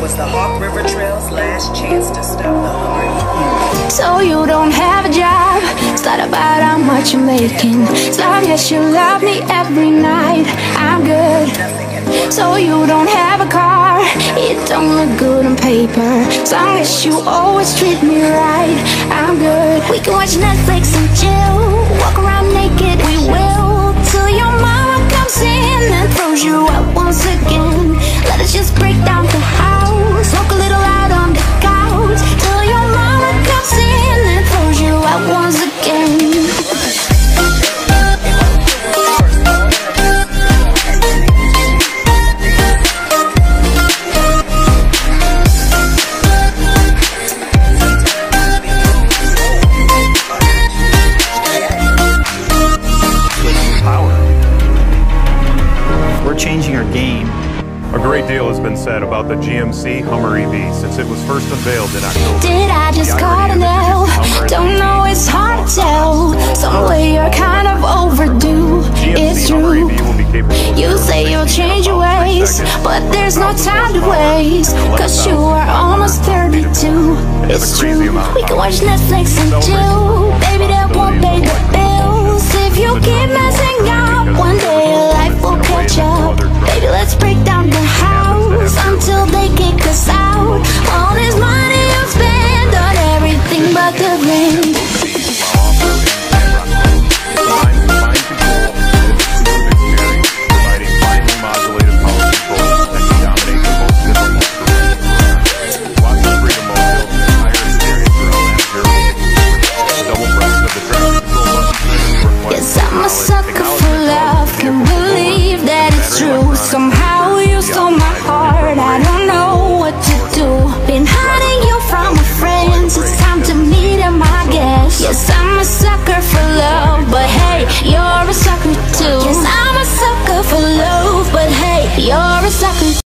was the Hawk River Trail's last chance to stop the Hummer. So you don't have a job, it's not about how much you're making. As long as you love me every night, I'm good. So you don't have a car, it don't look good on paper. As long as you always treat me right, I'm good. We can watch Netflix and chill, walk around naked, we will, till your mama comes in and throws you out once again. Let us just break down the house, smoke a little out on the couch, till your mama comes in and throws you out once again. Changing our game. A great deal has been said about the GMC Hummer EV since it was first unveiled in October. Did I just call it now? Don't know, it's hard to tell. Some way you're kind of overdue. It's true. You say you'll change your ways, but there's no time to waste, cause you are almost 32. It's true. We can watch Netflix and chill. Baby, that won't pay the bills. If you keep messing up, one day your life will catch up. Baby, let's break down the house until they kick us out. All this money you spend on everything but the rent. Yes, I'm a sucker for love, can't believe that it's true. Somehow you stole my heart, I don't know what to do. Been hiding you from my friends, it's time to meet them, I guess. Yes, I'm a sucker for love, but hey, you're a sucker too. Yes, I'm a sucker for love, but hey, you're a sucker too.